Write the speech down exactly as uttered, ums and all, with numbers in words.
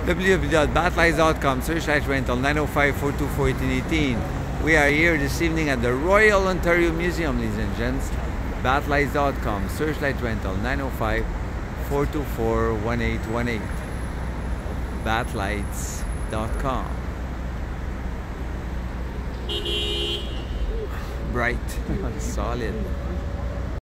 w w w dot batlights dot com, Searchlight Rental, nine oh five, four two four, one eight one eight. We are here this evening at the Royal Ontario Museum, ladies and gents. batlights dot com, Searchlight Rental, nine oh five, four two four, one eight one eight. batlights dot com. Bright, solid.